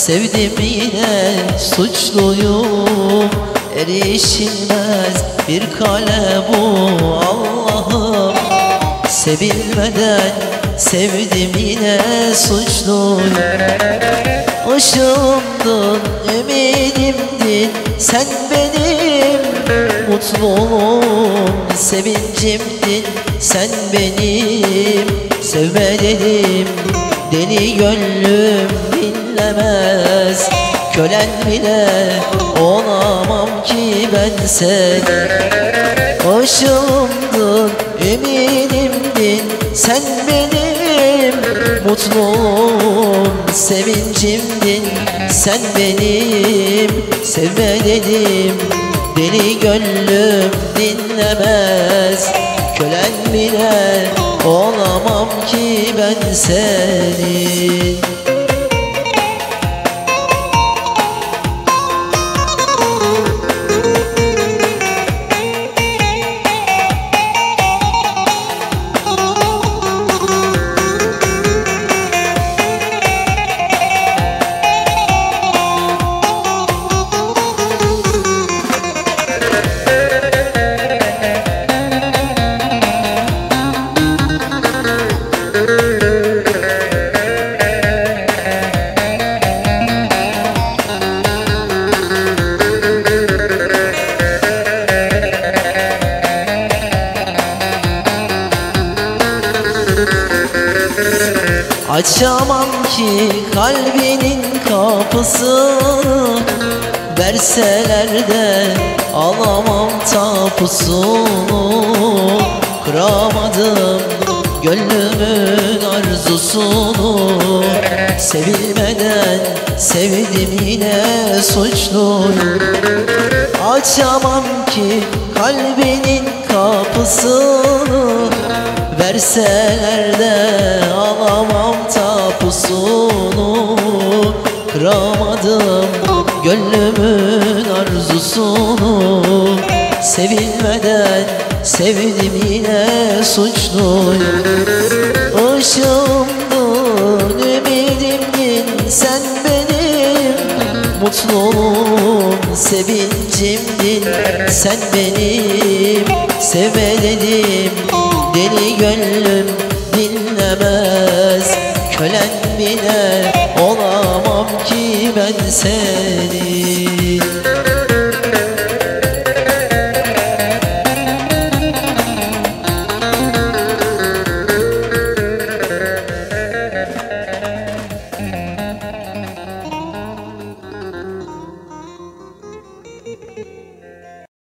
sevdim yine suçluyum. Erişilmez bir kale bu Allah'ım. Sevilmeden sevdim yine suçluyum. Işığımdın, ümidimdin sen benim. Mutluluğum, sevincimdin sen benim. Sevme dedim, deli gönlüm dinlemez. Kölen bile olamam ki ben senin. Işığımdın, ümidimdin sen benim. Mutluluğum, sevincimdin sen benim. Sevme dedim, deli gönlüm dinlemez. Kölen bile olamam ki ben senin. Açamam ki kalbinin kapısını, verseler de alamam tapusunu. Kıramadım gönlümün arzusunu. Sevilmeden sevdim yine suçluyum. Açamam ki kalbinin kapısını, verseler de alamam tapusunu. Kıramadım gönlümün arzusunu. Sevilmeden sevdim yine suçluyum. Işığımdın, ümidimdin sen benim. Mutluluğum, sevincimdin sen benim. Sevme dedim, deli gönlüm dinlemez. Kölen bile olamam ki ben senin.